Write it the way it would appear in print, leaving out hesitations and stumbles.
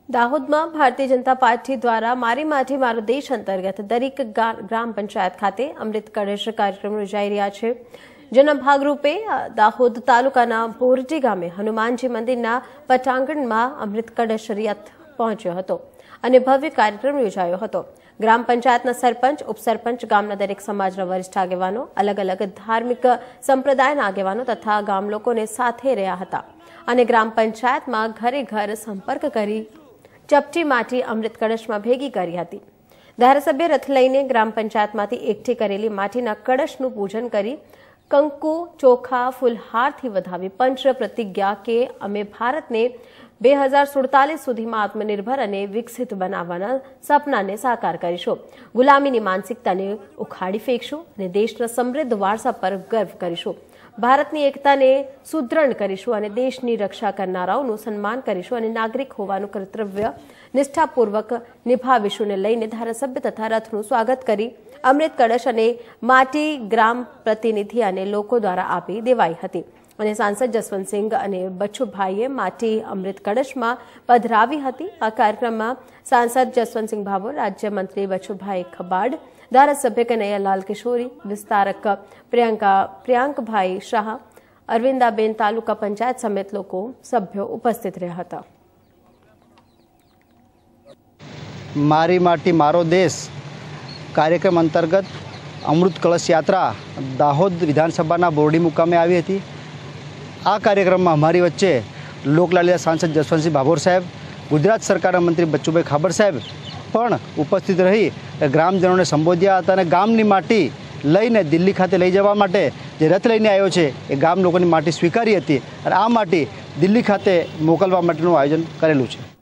दाहोद में भारतीय जनता पार्टी द्वारा मारी माटी मारो देश अंतर्गत दरेक ग्राम पंचायत खाते अमृत कलश कार्यक्रम योजाई रह्या छे। जेना भागरूपे दाहोद तालुकाना बोरडी गामे हनुमानजी मंदिरना पटांगणमां अमृत कलश रथ पहोंच्यो हतो અને ભવ્ય કાર્યક્રમ યોજાયો હતો। ગ્રામ પંચાયતના સરપંચ, ઉપસરપંચ, ગામના દરેક સમાજના વરિષ્ઠ આગેવાનો, અલગ અલગ ધાર્મિક સંપ્રદાયના આગેવાનો તથા ગામ લોકોને સાથે રહ્યા હતા અને ગ્રામ પંચાયતમાં ઘરે ઘર સંપર્ક કરી ચપટી માટી અમૃત કળશમાં ભેગી કરી હતી। ધારાસભ્ય રથ લઈને ગ્રામ પંચાયતમાંથી એકઠી કરેલી માટીના કળશનું પૂજન કરી કંકુ, ચોખા, ફૂલહારથી વધાવી પંચ પ્રતિજ્ઞા કે અમે ભારતને 2047 સુધીમાં આત્મનિર્ભર અને વિકસિત બનાવવાના સપનાને સાકાર કરીશું, ગુલામીની માનસિકતાને ઉખાડી ફેંકશું અને દેશના સમૃદ્ધ વારસા પર ગર્વ કરીશું, ભારતની એકતાને સુદૃઢ કરીશું અને દેશની રક્ષા કરનારાઓનું સન્માન કરીશું અને નાગરિક હોવાનું કર્તવ્ય નિષ્ઠાપૂર્વક નિભાવીશુંને લઈને ધારાસભ્ય તથા રથનું સ્વાગત કરી અમૃત કળશ અને માટી ગ્રામ પ્રતિનિધિ અને લોકો દ્વારા આપી દેવાઈ હતી અને સાંસદ જસવંતસિંહ અને બચુભાઈએ માટી અમૃત કળશમાં પધરાવી હતી। આ કાર્યક્રમમાં સાંસદ જસવંતસિંહ ભાભોર, રાજ્યમંત્રી બચુભાઈ ખબાડ, ધારાસભ્ય કનૈયાલાલ કિશોરી, વિસ્તારક પ્રિયાંકભાઈ શાહ, અરવિંદાબેન, તાલુકા પંચાયત સમિત લોકો સભ્યો ઉપસ્થિત રહ્યા હતા। મારી માટી મારો દેશ કાર્યક્રમ અંતર્ગત અમૃત કળશ યાત્રા દાહોદ વિધાનસભાના બોરડી મુકામે આવી હતી। આ કાર્યક્રમમાં અમારી વચ્ચે લોકલાડીલા સાંસદ જસવંતસિંહ ભાભોર સાહેબ, ગુજરાત સરકારના મંત્રી બચુભાઈ ખાબર સાહેબ પણ ઉપસ્થિત રહી ગ્રામજનોને સંબોધ્યા હતા અને ગામની માટી લઈને દિલ્હી ખાતે લઈ જવા માટે જે રથ લઈને આવ્યો છે એ ગામ લોકોની માટી સ્વીકારી હતી અને આ માટી દિલ્હી ખાતે મોકલવા માટેનું આયોજન કરેલું છે।